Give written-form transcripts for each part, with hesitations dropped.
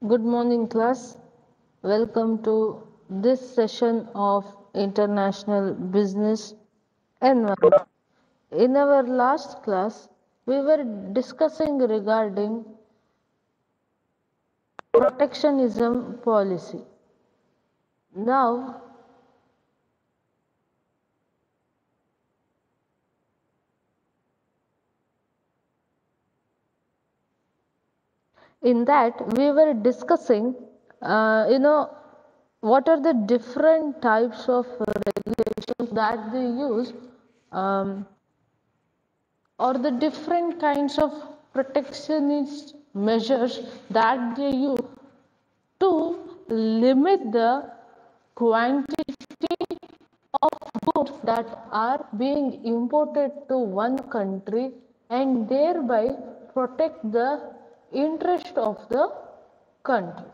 Good morning, class. Welcome to this session of International Business Environment. In our last class, we were discussing regarding protectionism policy. Now, in that, we were discussing, what are the different types of regulations that they use um, or the different kinds of protectionist measures that they use to limit the quantity of goods that are being imported to one country and thereby protect the interest of the country.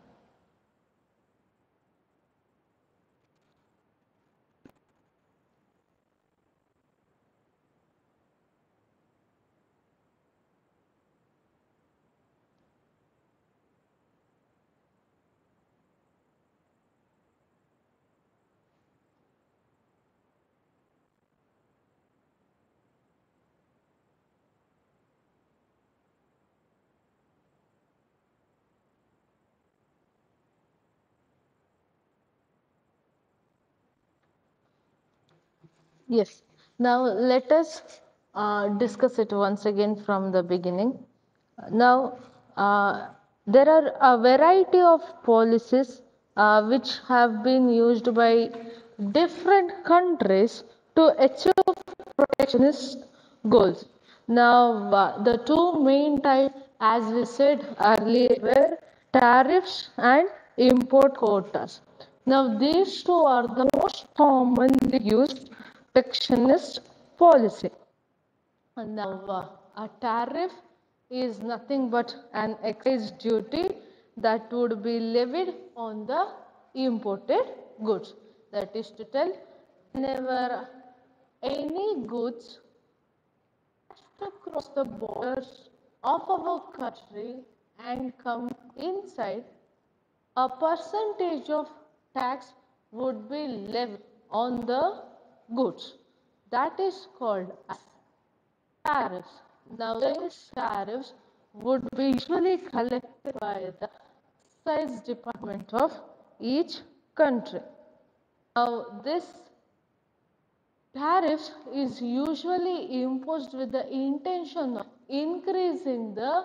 Yes. Now let us discuss it once again from the beginning. Now, there are a variety of policies which have been used by different countries to achieve protectionist goals. Now, the two main types, as we said earlier, were tariffs and import quotas. Now, these two are the most commonly used protectionist policy. Now, a tariff is nothing but an excise duty that would be levied on the imported goods. That is to tell, whenever any goods to cross the borders of our country and come inside, a percentage of tax would be levied on the goods. That is called as tariffs. Now, these tariffs would be usually collected by the excise department of each country. Now, this tariff is usually imposed with the intention of increasing the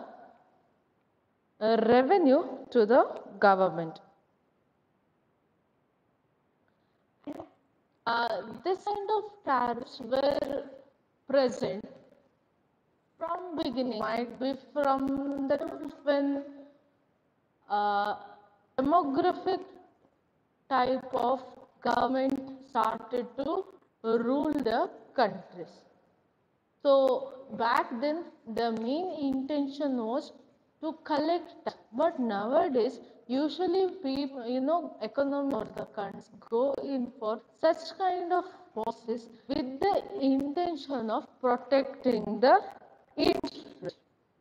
revenue to the government. This kind of tariffs were present from beginning, might be from the when demographic type of government started to rule the countries. So back then the main intention was to collect tax, but nowadays usually people, economy or the countries go in for such kind of policies with the intention of protecting the interest.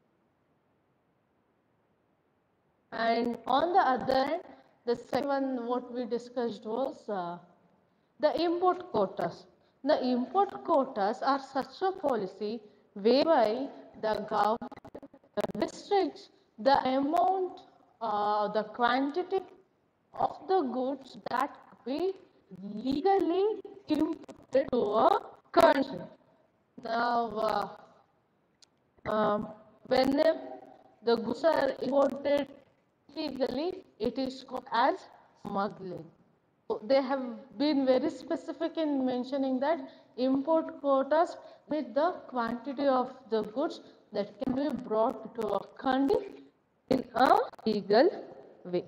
And on the other hand, the second one what we discussed was the import quotas. The import quotas are such a policy whereby the government restricts the amount, the quantity of the goods that be legally imported to a country. Now, when the goods are imported illegally, it is called as smuggling. So they have been very specific in mentioning that import quotas with the quantity of the goods that can be brought to a country in a legal way.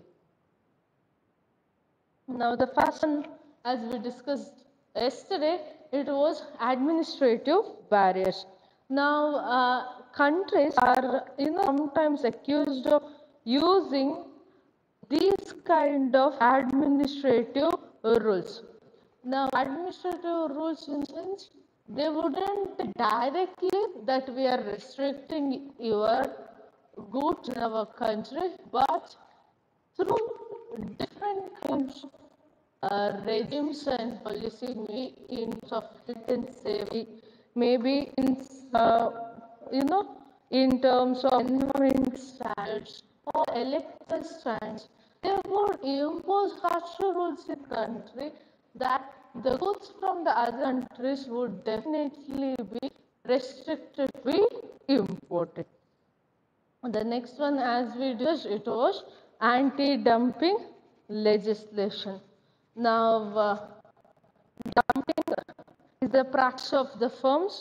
Now the first one, as we discussed yesterday, it was administrative barriers. Now countries are sometimes accused of using these kind of administrative rules. Now administrative rules in sense, they wouldn't directly that we are restricting your goods in our country, but through different kinds of regimes and policy, in health and safety, maybe uh, you know, in terms of environment standards or electoral standards, they would impose harsher rules in country that the goods from the other countries would definitely be restricted to be imported. The next one, as we discussed, it was anti-dumping legislation. Now, dumping is the practice of the firms,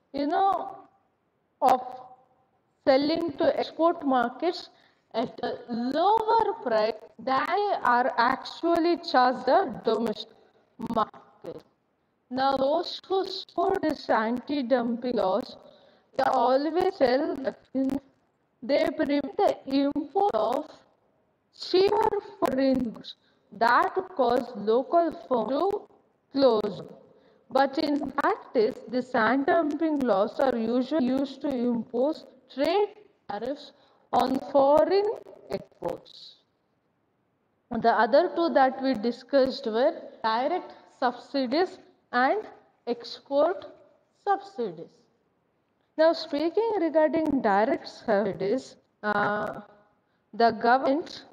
of selling to export markets at a lower price than they are actually charged the domestic market. Now, those who support this anti-dumping laws, they always tell that they prevent the import of cheaper foreign goods that cause local firms to close. But in practice, these anti-dumping laws are usually used to impose trade tariffs on foreign exports. The other two that we discussed were direct subsidies and export subsidies. Now, speaking regarding direct subsidies, the government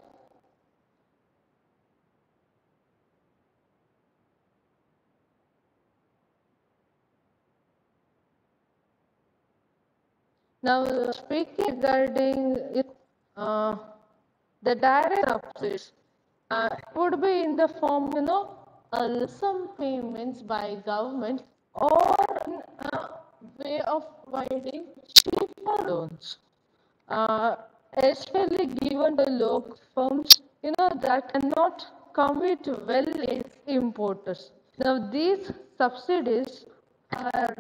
now speaking regarding uh, the direct subsidies would be in the form, some payments by government or in a way of providing cheaper loans, especially given the local firms, that cannot compete well with importers. Now, these subsidies are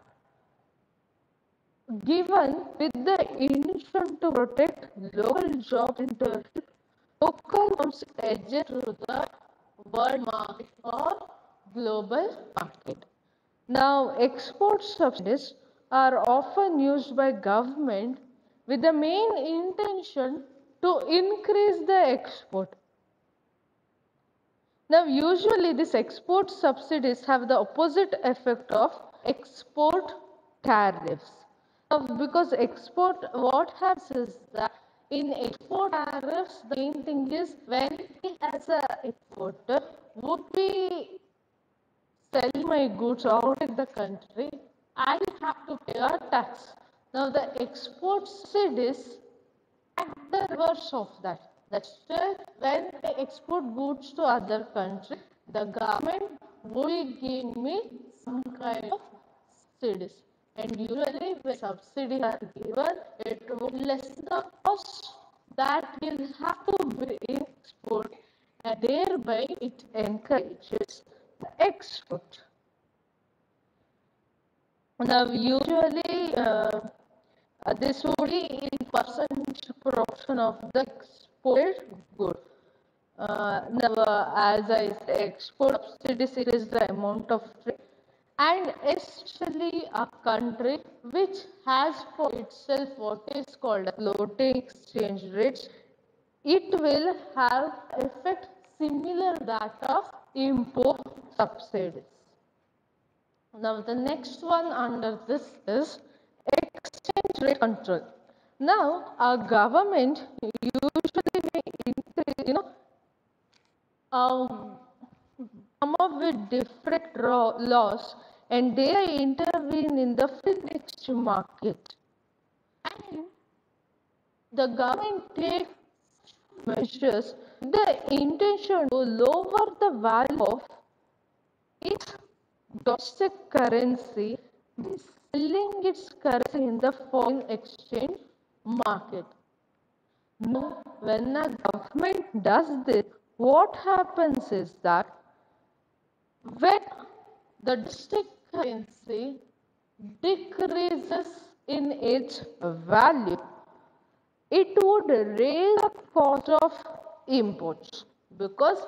given with the intention to protect local jobs and to help local firms adjust to the world market or global market. Now, export subsidies are often used by government with the main intention to increase the export. Now, usually these export subsidies have the opposite effect of export tariffs. Now, because export, what happens is that in export tariffs, the main thing is when we as an exporter would be sell my goods out of the country, I have to pay a tax. Now, the export subsidies at the reverse of that. That's why when I export goods to other country, the government will give me some kind of subsidies. And usually when subsidies are given, it will lessen the cost that will have to be export, and thereby it encourages the export. Now, usually this would be in percentage proportion of the exported good. Now, as I say, export subsidies is the amount of trade, and especially a country which has for itself what is called floating exchange rates, it will have effect similar that of import subsidies. Now, the next one under this is exchange rate control. Now, a government usually may increase, come up with different laws, and they intervene in the foreign exchange market. And the government takes measures with the intention to lower the value of its domestic currency by selling its currency in the foreign exchange market. Now, when a government does this, what happens is that when the domestic currency decreases in its value, it would raise the cost of imports, because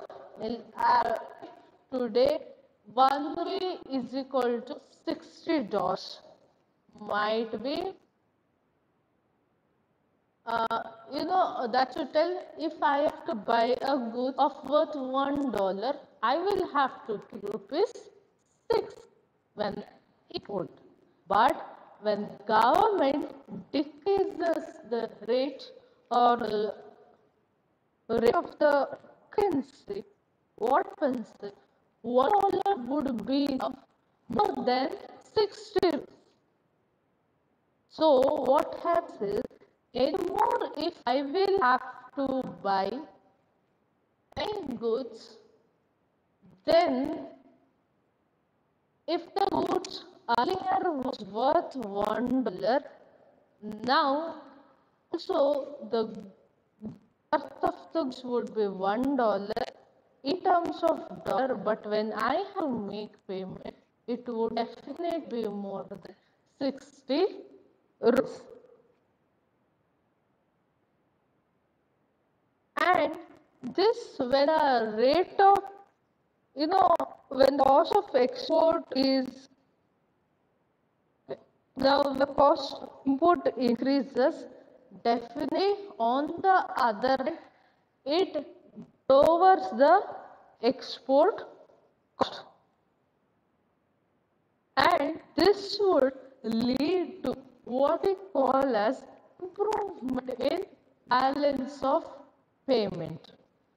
today 1 rupee is equal to $60, might be That should tell if I have to buy a good of worth $1, I will have to pay rupees 6 when it would. But when government decreases the rate or rate of the currency, what happens is $1 would be more than 60. So what happens is, anymore if I will have to buy any goods, then if the goods earlier was worth $1, now also the worth of the goods would be $1 in terms of dollar, but when I have to make payment, it would definitely be more than 60 rupees. And this, when the rate of, when the cost of export is, now the cost of import increases, definitely on the other hand, it lowers the export cost. And this would lead to what we call as improvement in balance of payment.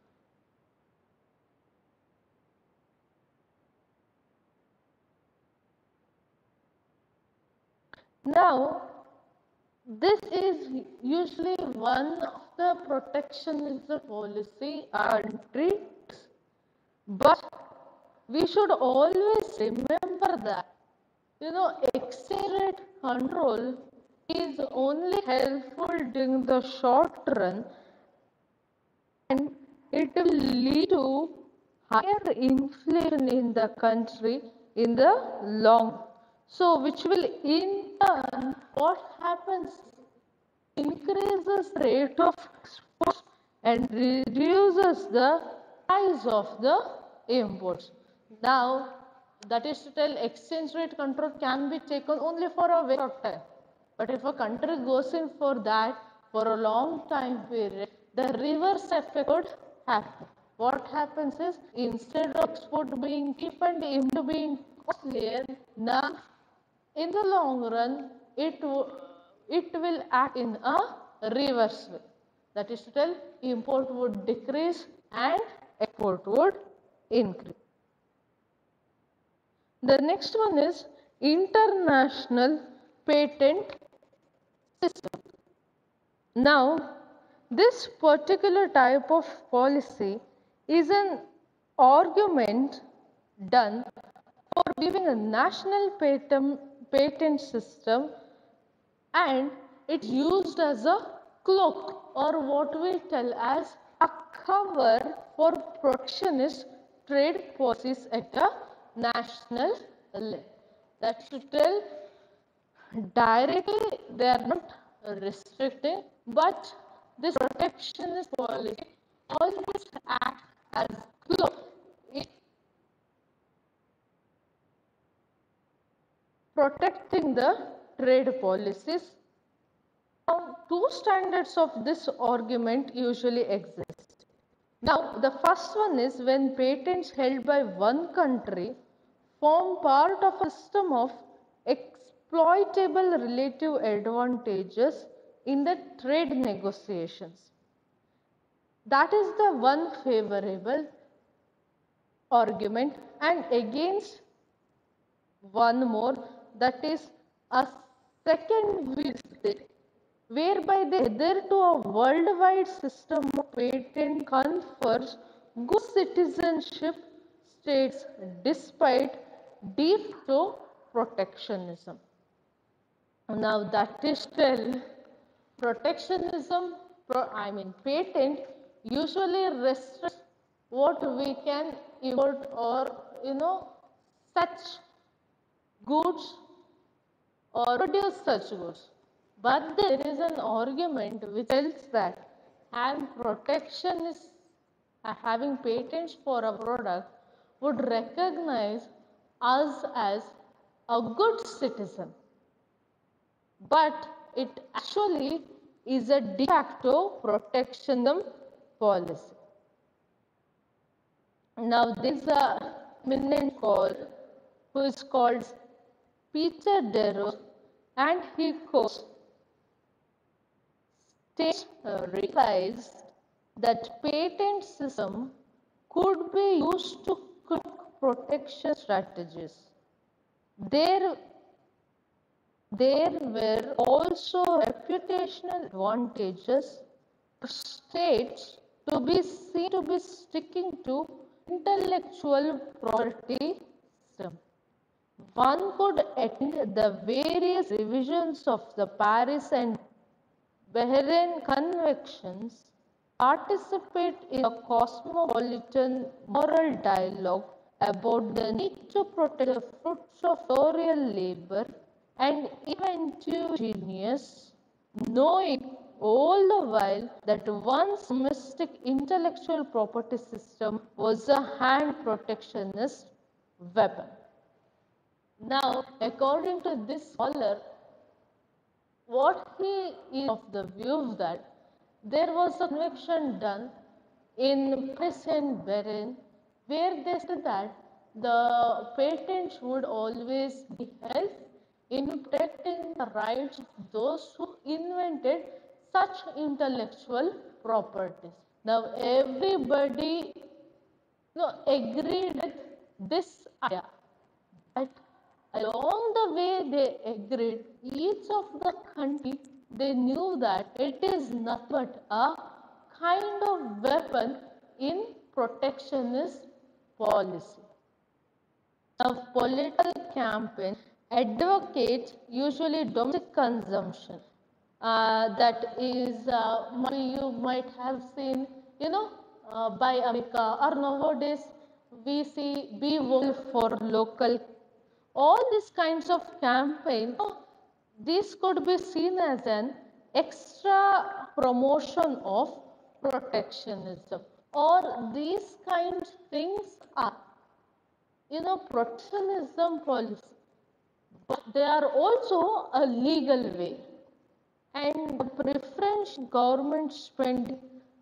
Now, this is usually one of the protectionism policy tricks, but we should always remember that exchange rate control is only helpful during the short run, and it will lead to higher inflation in the country in the long. So, which will in turn, what happens, increases the rate of exports and reduces the price of the imports. Now, that is to tell, exchange rate control can be taken only for a very short time. But if a country goes in for that for a long time period, the reverse effect would happen. What happens is, instead of export being cheap and import being costlier, now in the long run, it will act in a reverse way. That is to tell, import would decrease and export would increase. The next one is international patent system. Now, this particular type of policy is an argument done for giving a national patent system, and it's used as a cloak, or what we tell as a cover for protectionist trade policies at a national level. That should tell, directly they are not restricting, but this protectionist policy always acts as cloak in protecting the trade policies. Now, two standards of this argument usually exist. Now, the first one is when patents held by one country form part of a system of exploitable relative advantages in the trade negotiations. That is the one favorable argument, and against one more, that is a second visit, whereby the hitherto a worldwide system of patent confers good citizenship states despite deep to protectionism. Now that is still protectionism, patent usually restricts what we can import, or such goods or produce such goods. But there is an argument which tells that having protection is having patents for a product would recognize us as a good citizen. But it actually is a de facto protectionism policy. Now, there is a eminent who is called Peter Darrow, and he quotes, states realized that patent system could be used to crack protection strategies. There were also reputational advantages for states to be seen to be sticking to intellectual property system. One could attend the various revisions of the Paris and Bahrain conventions, participate in a cosmopolitan moral dialogue about the need to protect the fruits of authorial labor and inventive genius, knowing all the while that one's domestic intellectual property system was a hand protectionist weapon. Now, according to this scholar, what he is of the view that there was a conviction done in Paris and Bahrain where they said that the patents would always be held in protecting the rights of those who invented such intellectual properties. Now everybody agreed with this idea. But along the way they agreed, each of the country, they knew that it is nothing but a kind of weapon in protectionist policy. A political campaign advocates usually domestic consumption. That is, you might have seen, by America, or nowadays we see be vocal for local. All these kinds of campaign, this could be seen as an extra promotion of protectionism, or these kinds of things are, protectionism policy, but they are also a legal way. And the preferential government spending,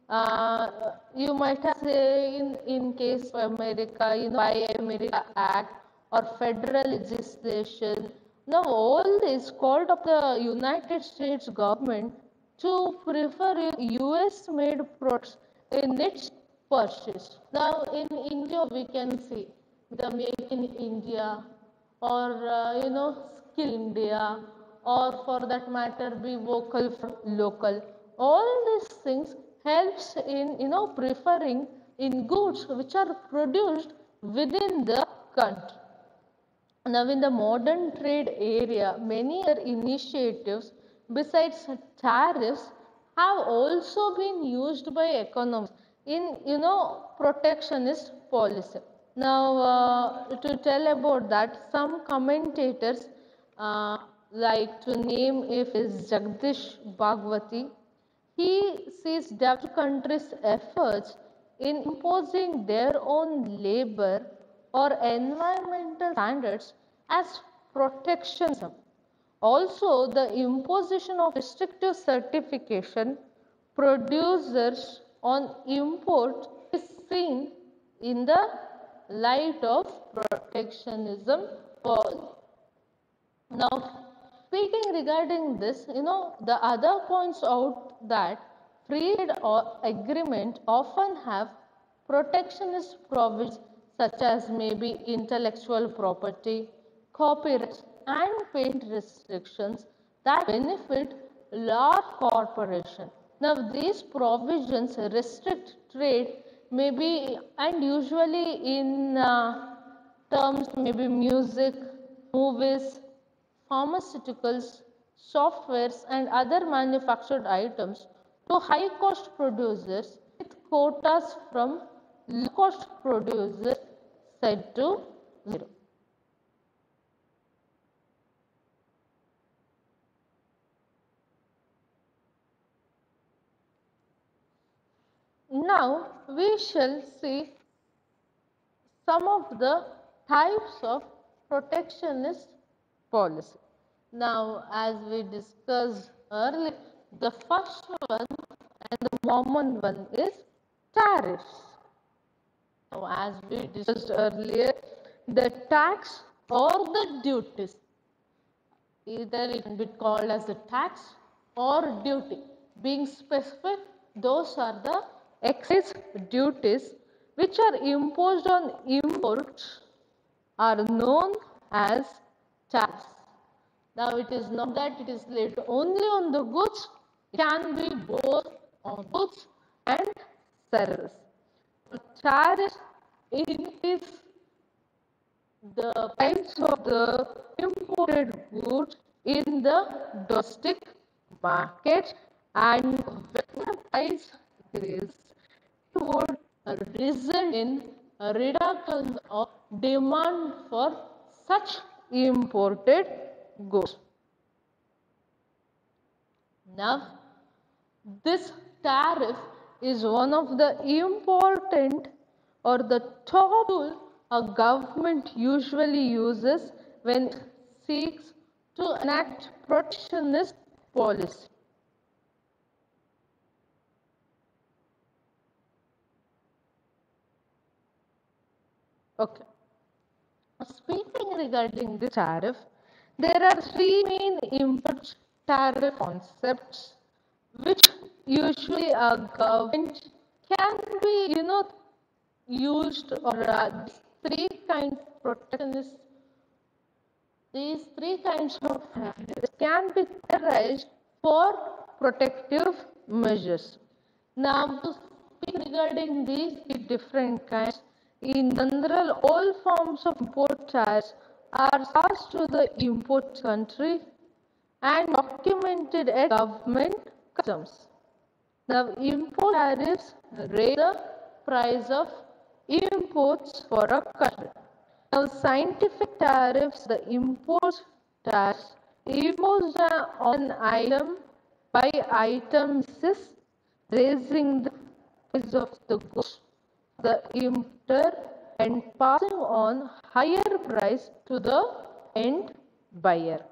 you might have say in case of America, Buy America Act or federal legislation. Now all this called up the United States government to prefer US made products in its purchase. Now in India we can see the Make in India, or Skill India, or for that matter be vocal for local. All these things helps in preferring in goods which are produced within the country. Now in the modern trade area, many other initiatives besides tariffs have also been used by economists in protectionist policy. Now to tell about that, some commentators like to name if is Jagdish Bhagwati. He sees developed countries' efforts in imposing their own labor or environmental standards as protectionism. Also, the imposition of restrictive certification producers on import is seen in the light of protectionism policy. Now, speaking regarding this, the other points out that free trade agreement often have protectionist provisions such as maybe intellectual property, copyright, and patent restrictions that benefit large corporations. Now, these provisions restrict trade maybe and usually in terms maybe music, movies, pharmaceuticals, softwares, and other manufactured items to high-cost producers with quotas from low-cost producers set to zero. Now we shall see some of the types of protectionist policy. Now, as we discussed earlier, The first one and the common one is tariffs. Now, as we discussed earlier, the tax or the duties, either it can be called as a tax or duty. Being specific, those are the excise duties which are imposed on imports are known as tariffs. Now, it is not that it is laid only on the goods, it can be both on goods and services. Tariff, it is the price of the imported goods in the domestic market, and when the price increases, it would result in a reduction of demand for such imported goods. Now, this tariff is one of the important or the top tool a government usually uses when it seeks to enact protectionist policy. Okay. Speaking regarding the tariff, there are three main input tariff concepts which usually a government can be, used, or three kinds of protectionist, these three kinds of tariffs can be utilized for protective measures. Now, to speak regarding these different kinds, in general, all forms of import tariffs are charged to the import country and documented at government customs. Now, import tariffs raise the price of imports for a country. Now, scientific tariffs, the import tax imposed on item by item basis, raising the price of the goods, the importer, and passing on higher price to the end buyer.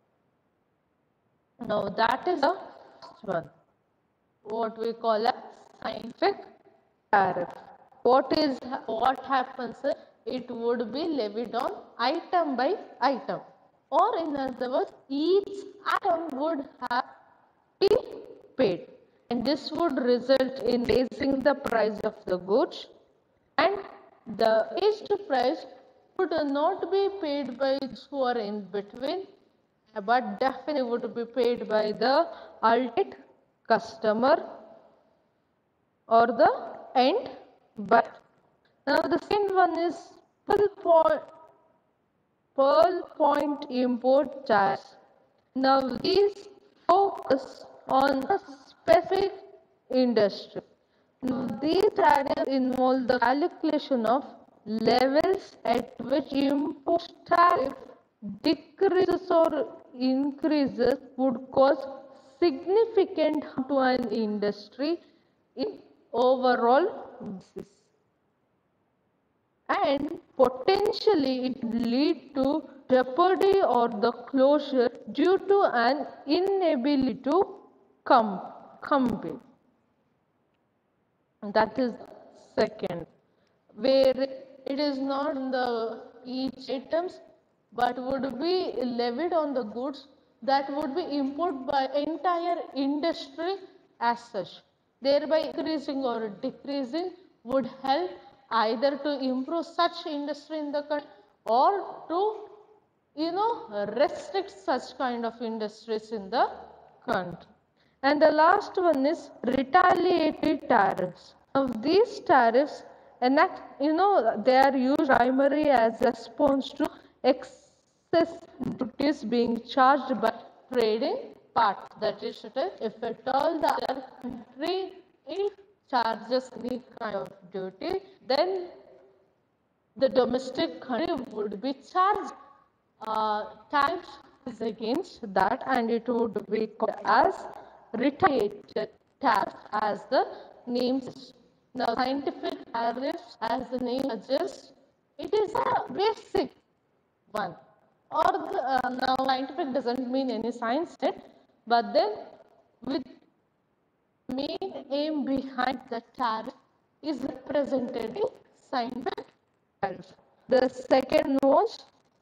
Now, that is the first one, what we call a scientific tariff. What happens? It would be levied on item by item, or in other words, each item would have be paid, and this would result in raising the price of the goods, and the raised price would not be paid by those who are in between, but definitely would be paid by the ultimate customer or the end buyer. Now, the second one is Pearl Point import tariffs. Now, these focus on a specific industry. Now, these tariffs involve the calculation of levels at which import tariff decreases or increases would cause significant harm to an industry in overall basis, and potentially it will lead to jeopardy or the closure due to an inability to compete. That is second, where it is not on the each items, but would be levied on the goods that would be imported by entire industry as such, thereby increasing or decreasing would help either to improve such industry in the country or to restrict such kind of industries in the country. And the last one is retaliatory tariffs. Now, these tariffs they are used primarily as response to excess duties being charged by trading partners. That is, if at all the other country charges any kind of duty, then the domestic country would be charged tax against that, and it would be called as retaliated tariff, as the name says. Now, scientific tariffs, as the name suggests, it is a basic one. Or now scientific doesn't mean any science yet, but then with main aim behind the tariff is represented in signed by tariff. The second was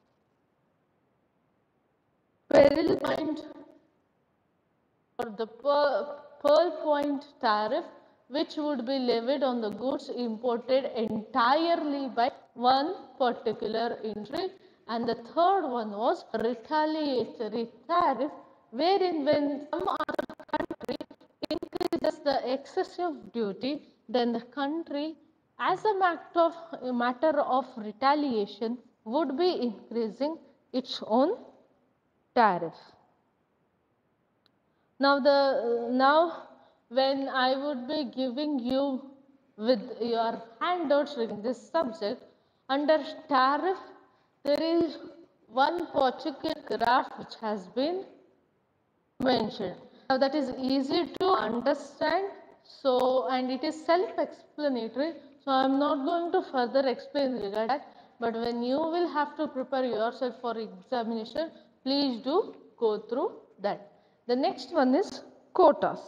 peril point or the pearl point tariff, which would be levied on the goods imported entirely by one particular entry. And the third one was retaliatory tariff, wherein when some other country increases the excessive duty, then the country, as a matter of retaliation, would be increasing its own tariff. Now when I would be giving you with your handouts regarding this subject, under tariff there is one particular graph which has been mentioned. Now that is easy to understand, so and it is self-explanatory. So I am not going to further explain regarding that. But when you will have to prepare yourself for examination, please do go through that. The next one is quotas.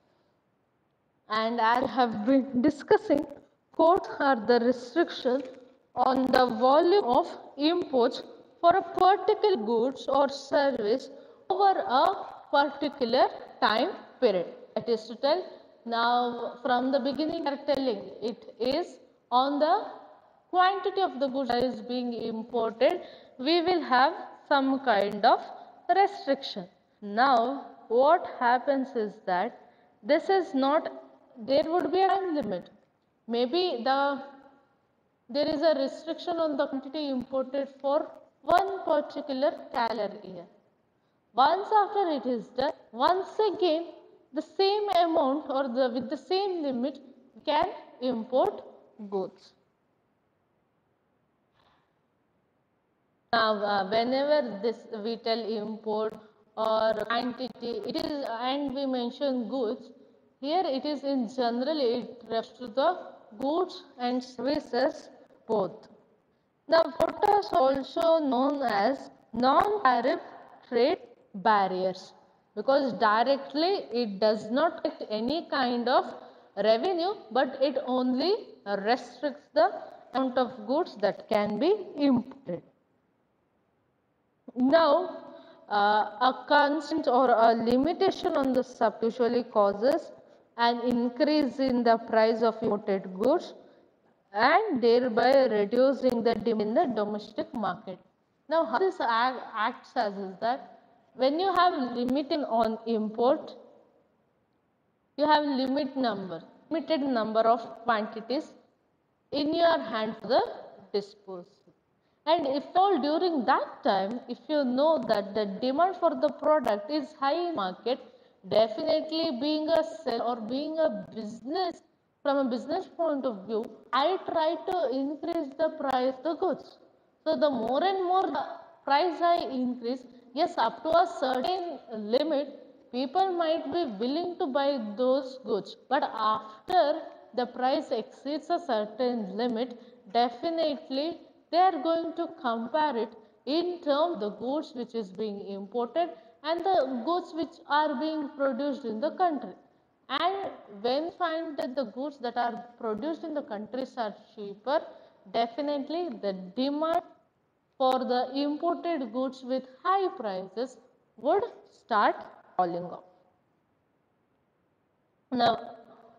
And as I have been discussing, quotas are the restriction on the volume of imports for a particular goods or service over a particular time period. That is to tell, now from the beginning we are telling it is on the quantity of the goods that is being imported, we will have some kind of restriction. Now what happens is that this is not, there would be a time limit. Maybe there is a restriction on the quantity imported for one particular calendar year. Once after it is done, once again the same amount or with the same limit can import goods. Now, whenever this we tell import or quantity, it is, and we mention goods, here it is in general, it refers to the goods and services both. Now, quotas also known as non-tariff trade barriers, because directly it does not get any kind of revenue, but it only restricts the amount of goods that can be imported. Now, a constant or a limitation on the supply usually causes an increase in the price of imported goods and thereby reducing the demand in the domestic market. Now, how this acts as is that when you have limiting on import, you have limited number of quantities in your hand for the disposal. And if all during that time, if you know that the demand for the product is high in market, definitely being a sell or being a business, from a business point of view, I try to increase the price of the goods. So the more and more the price I increase, yes, up to a certain limit, people might be willing to buy those goods. But after the price exceeds a certain limit, definitely they are going to compare it in terms of the goods which is being imported and the goods which are being produced in the country. And when find that the goods that are produced in the countries are cheaper, definitely the demand for the imported goods with high prices would start falling off. Now,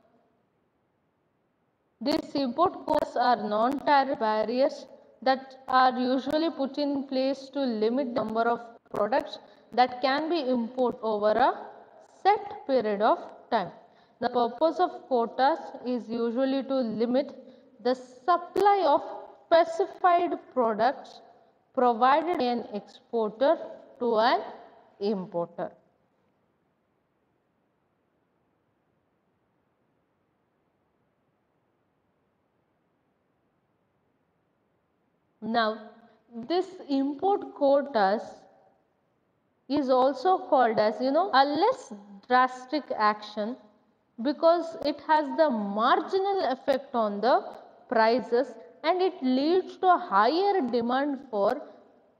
these import costs are non-tariff barriers that are usually put in place to limit the number of products that can be imported over a set period of time. The purpose of quotas is usually to limit the supply of specified products provided by an exporter to an importer. Now, this import quotas is also called as, a less drastic action because it has the marginal effect on the prices and it leads to a higher demand for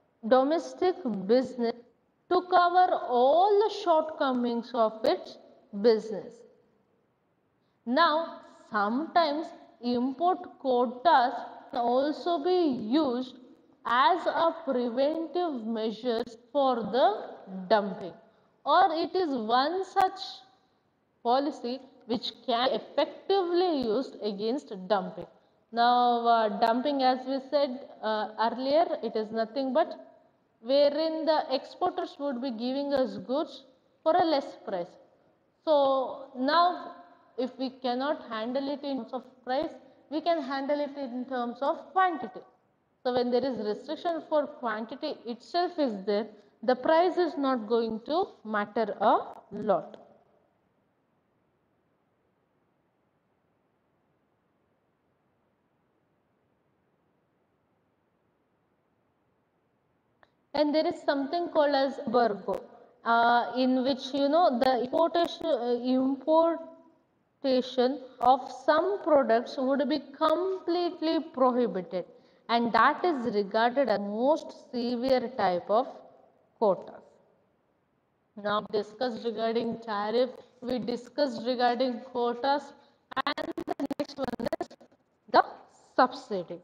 domestic business to cover all the shortcomings of its business. Now, sometimes import quotas can also be used as a preventive measures for the dumping, or it is one such policy which can be effectively used against dumping. Now, dumping, as we said earlier, it is nothing but wherein the exporters would be giving us goods for a less price. So now, if we cannot handle it in terms of price, we can handle it in terms of quantity. So when there is restriction for quantity itself is there, the price is not going to matter a lot. And there is something called as embargo, in which the importation of some products would be completely prohibited, and that is regarded as most severe type of quotas. Now discussed regarding tariff, we discussed regarding quotas, and the next one is the subsidies.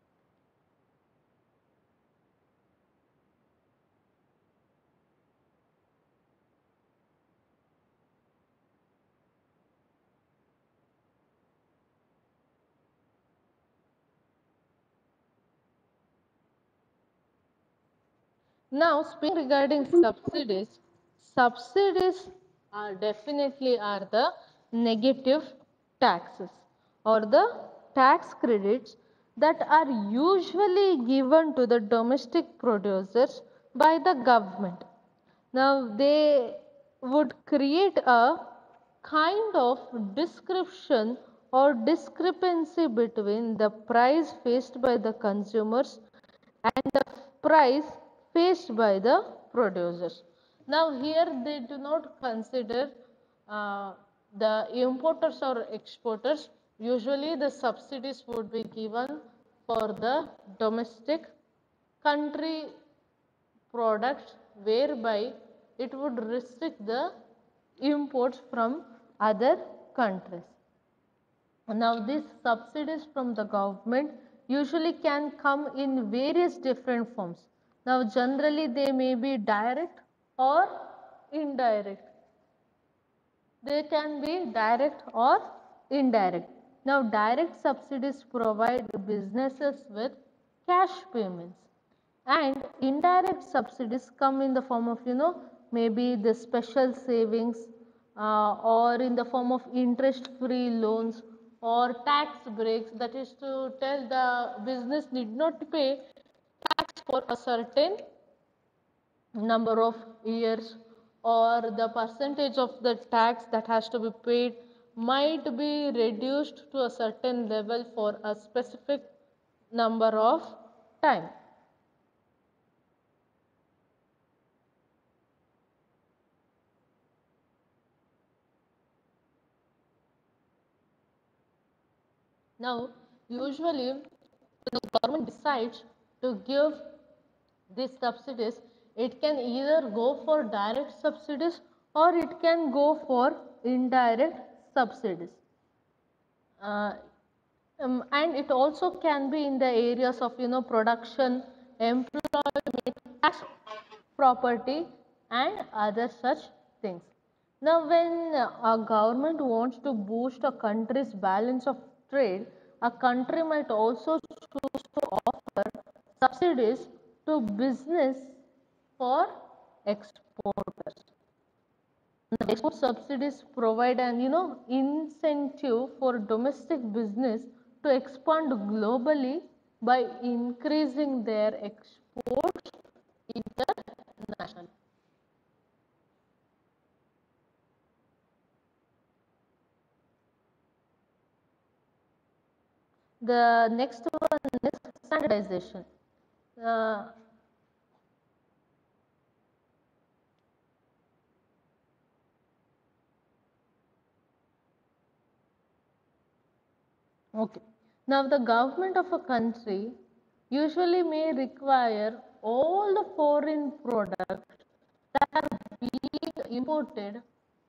Now, speaking regarding subsidies, subsidies are definitely are the negative taxes or the tax credits that are usually given to the domestic producers by the government. Now, they would create a kind of description or discrepancy between the price faced by the consumers and the price faced by the producers. Now here they do not consider the importers or exporters. Usually the subsidies would be given for the domestic country products, whereby it would restrict the imports from other countries. Now these subsidies from the government usually can come in various different forms. Now generally they may be direct or indirect. They can be direct or indirect. Now direct subsidies provide businesses with cash payments, and indirect subsidies come in the form of maybe the special savings, or in the form of interest free loans or tax breaks, that is to tell the business need not pay tax for a certain number of years, or the percentage of the tax that has to be paid might be reduced to a certain level for a specific number of time. Now, usually when the government decides to give these subsidies, it can either go for direct subsidies or it can go for indirect subsidies. And it also can be in the areas of production, employment, tax, property, and other such things. Now, when a government wants to boost a country's balance of trade, a country might also choose to offer subsidies to business for exporters. The export subsidies provide an incentive for domestic business to expand globally by increasing their exports internationally. The next one is standardization. Uh, okay. Now, the government of a country usually may require all the foreign products that are being imported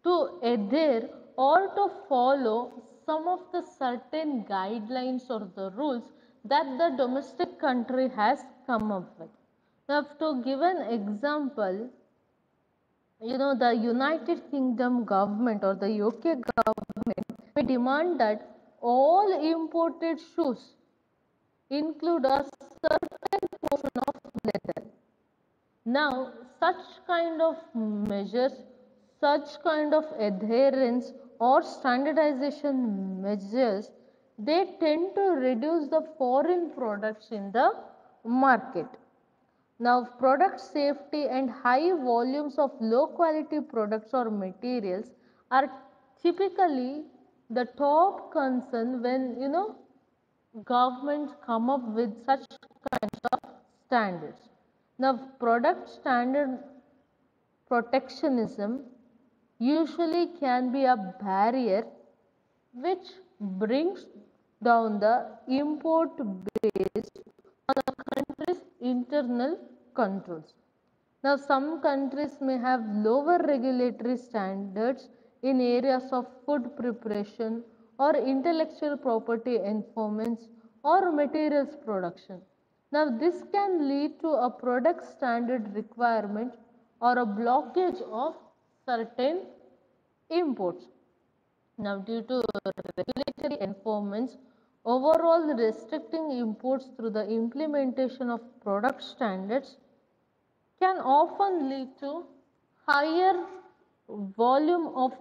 to adhere or to follow some of the certain guidelines or the rules that the domestic country has come up with. Now, to give an example, the United Kingdom government or the UK government may demand that all imported shoes include a certain portion of leather. Now, such kind of measures, such kind of adherence or standardization measures, they tend to reduce the foreign products in the market. Now, product safety and high volumes of low quality products or materials are typically the top concern when governments come up with such kinds of standards. Now, product standard protectionism usually can be a barrier which brings down the import based on a country's internal controls. Now, some countries may have lower regulatory standards in areas of food preparation or intellectual property enforcement or materials production. Now, this can lead to a product standard requirement or a blockage of certain imports. Now, due to regulatory enforcement, overall restricting imports through the implementation of product standards can often lead to higher volume of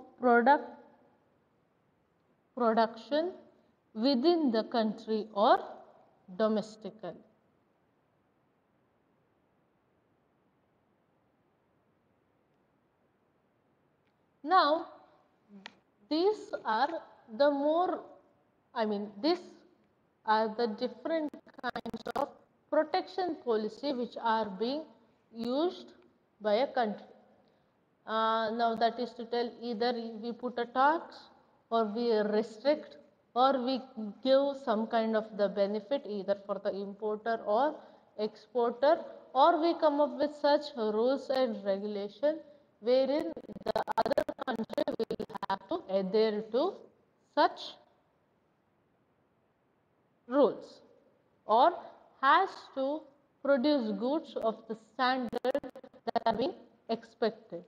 production within the country or domestically. Now, these are the more, these are the different kinds of protection policy which are being used by a country. Now, that is to tell, either we put a tax or we restrict or we give some kind of the benefit either for the importer or exporter, or we come up with such rules and regulation wherein the other country will have to adhere to such rules or has to produce goods of the standard that are being expected.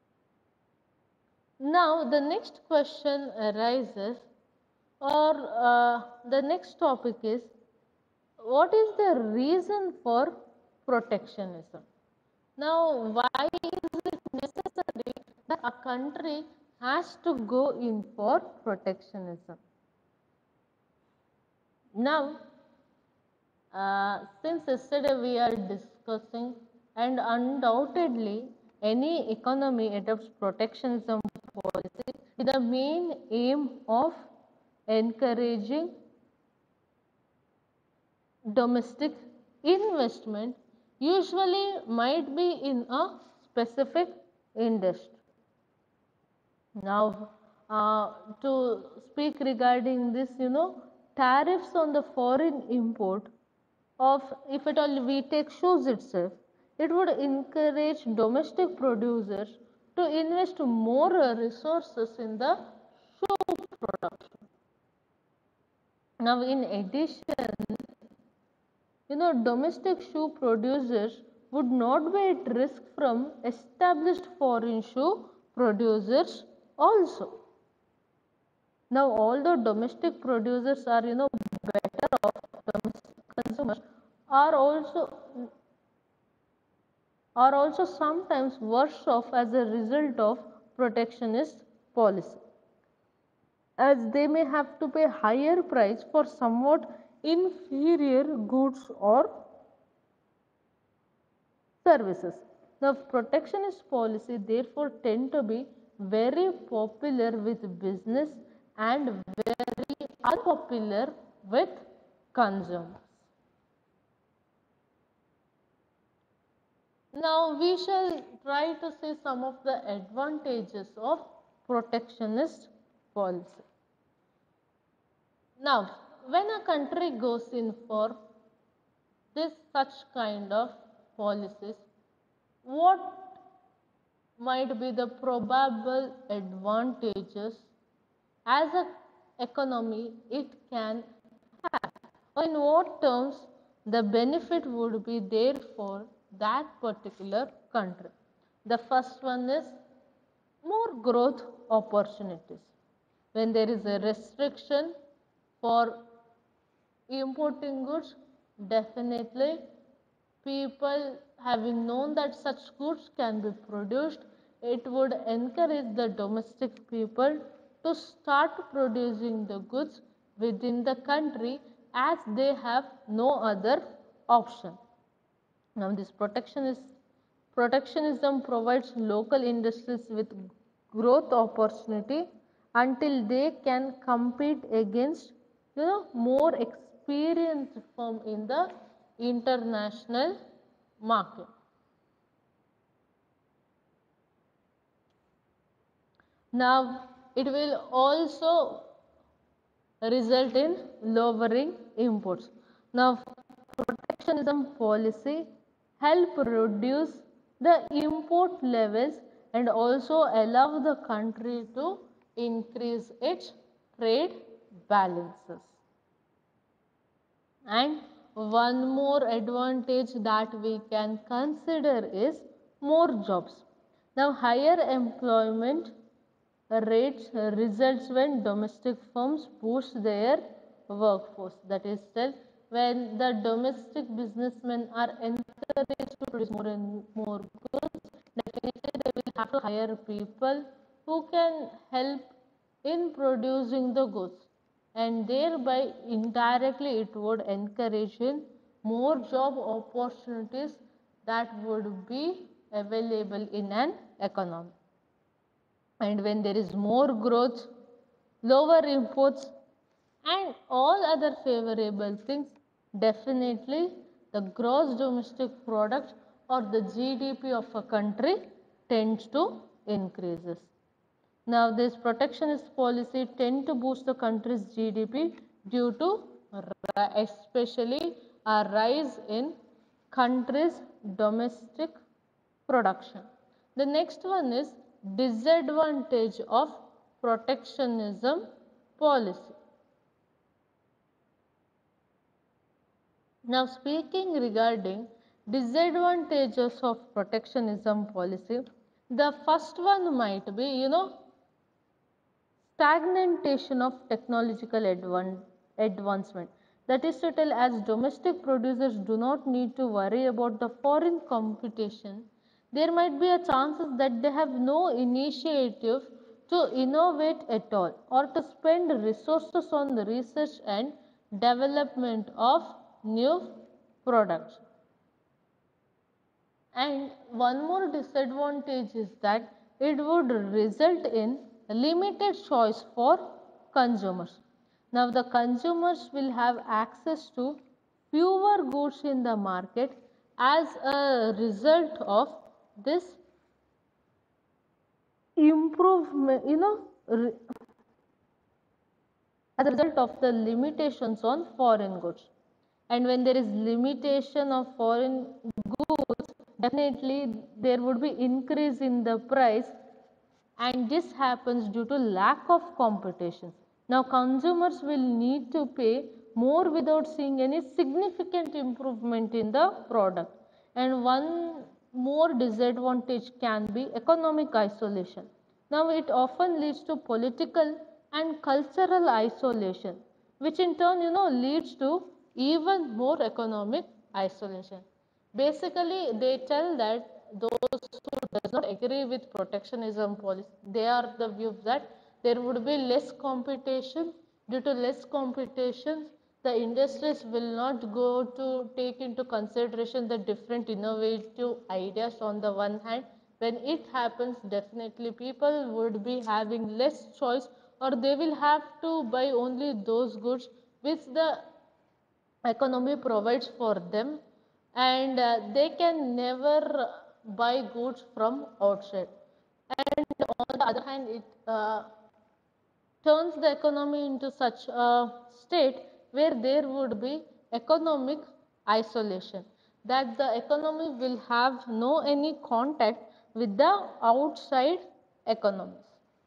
Now, the next question arises, or the next topic is, what is the reason for protectionism? Now, why is it necessary that a country has to go in for protectionism? Now, since yesterday we are discussing, and undoubtedly any economy adopts protectionism policy with the main aim of encouraging domestic investment, usually might be in a specific industry. Now, to speak regarding this, tariffs on the foreign import of, if at all we take shoes itself, it would encourage domestic producers to invest more resources in the shoe production. Now, in addition, domestic shoe producers would not be at risk from established foreign shoe producers also. Now, although domestic producers are, better off, domestic consumers are also sometimes worse off as a result of protectionist policy, as they may have to pay higher price for somewhat inferior goods or services. The protectionist policy therefore tend to be very popular with business and very unpopular with consumers. Now, we shall try to see some of the advantages of protectionist policy. Now, when a country goes in for such kind of policies, what might be the probable advantages as an economy it can have, or in what terms the benefit would be there for that particular country. The first one is more growth opportunities. When there is a restriction for importing goods, definitely people having known that such goods can be produced, it would encourage the domestic people to start producing the goods within the country as they have no other option. Now, this protectionism provides local industries with growth opportunity until they can compete against more experienced firm in the international market. Now, it will also result in lowering imports. Now, protectionism policy help reduce the import levels and also allow the country to increase its trade balances. And one more advantage that we can consider is more jobs. Now, higher employment rates results when domestic firms boost their workforce. That is, when the domestic businessmen are encouraged to produce more and more goods, definitely they will have to hire people who can help in producing the goods, and thereby indirectly it would encourage in more job opportunities that would be available in an economy. And when there is more growth, lower imports, and all other favorable things, definitely the gross domestic product or the GDP of a country tends to increases. Now, this protectionist policy tend to boost the country's GDP due to especially a rise in country's domestic production. The next one is disadvantage of protectionism policy. Now, speaking regarding disadvantages of protectionism policy, the first one might be, stagnation of technological advancement. That is to tell, as domestic producers do not need to worry about the foreign competition, there might be a chances that they have no initiative to innovate at all or to spend resources on the research and development of new products. And one more disadvantage is that it would result in limited choice for consumers. Now, the consumers will have access to fewer goods in the market as a result of this improvement, as a result of the limitations on foreign goods. And when there is limitation of foreign goods, definitely there would be increase in the price, and this happens due to lack of competition. Now, consumers will need to pay more without seeing any significant improvement in the product. And one more disadvantage can be economic isolation. Now, it often leads to political and cultural isolation, which in turn, leads to even more economic isolation. Basically, they tell that those who does not agree with protectionism policy, they are the view that there would be less competition. Due to less competition, the industries will not go to take into consideration the different innovative ideas on the one hand. When it happens, definitely people would be having less choice, or they will have to buy only those goods which the economy provides for them, and they can never buy goods from outside. And on the other hand, it turns the economy into such a state where there would be economic isolation, that the economy will have no any contact with the outside economies.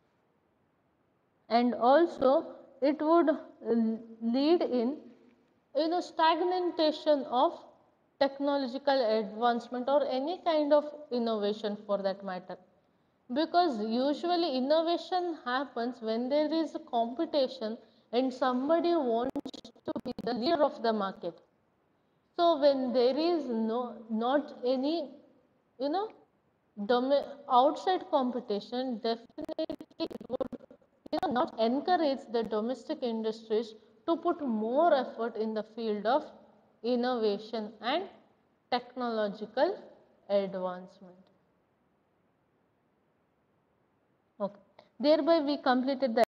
And also it would lead in stagnation of technological advancement or any kind of innovation for that matter, because usually innovation happens when there is a competition and somebody wants to be the leader of the market. So when there is not any you know outside competition, definitely it would not encourage the domestic industries to put more effort in the field of innovation and technological advancement. Okay. Thereby we completed the